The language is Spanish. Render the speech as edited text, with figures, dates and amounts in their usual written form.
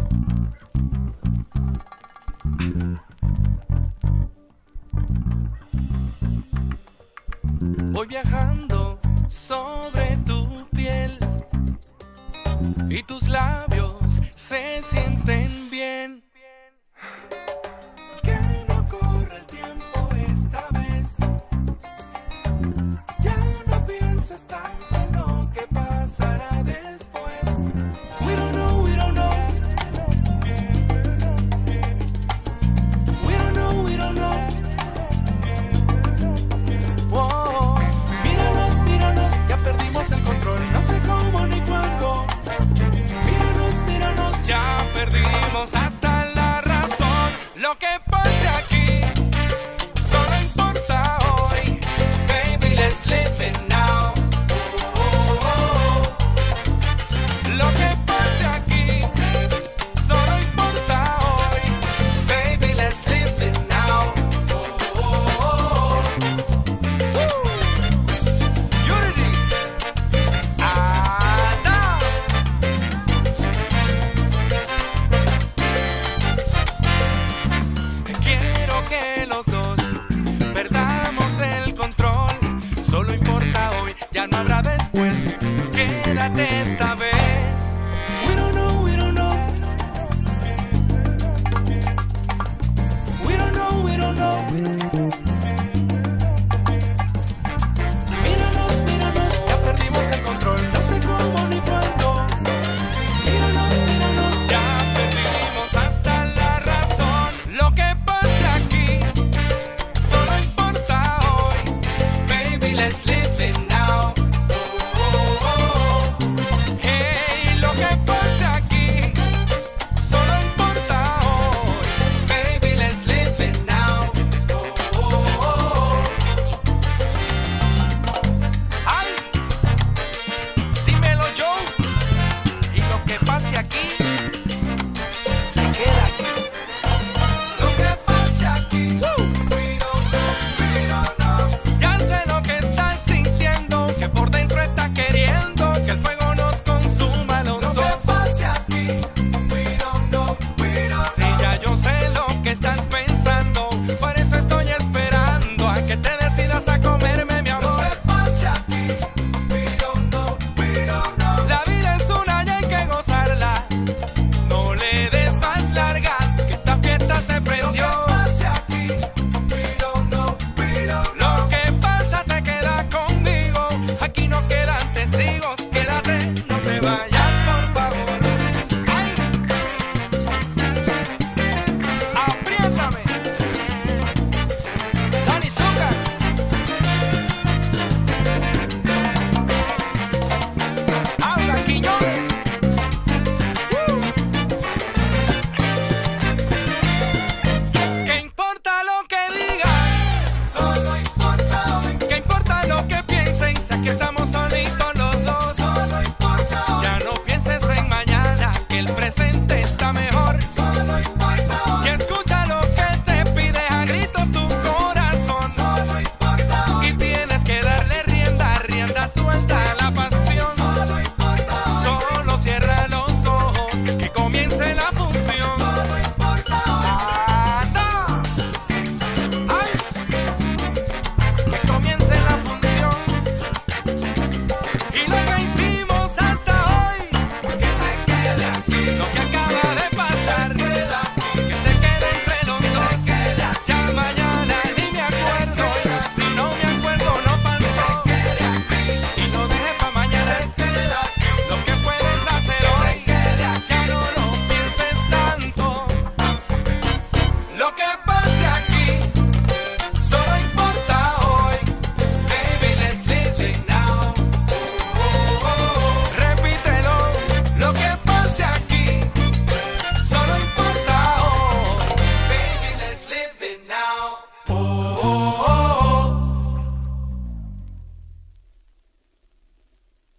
Voy viajando sobre tu piel y tus labios se sienten bien. Que no corra el tiempo esta vez. Ya no pienses tanto en lo que pasará después. We don't know, we don't know. We don't know, we don't know. Wow. Míranos, míranos, ya perdimos el control. No sé cómo ni cuándo. Míranos, míranos, ya perdimos.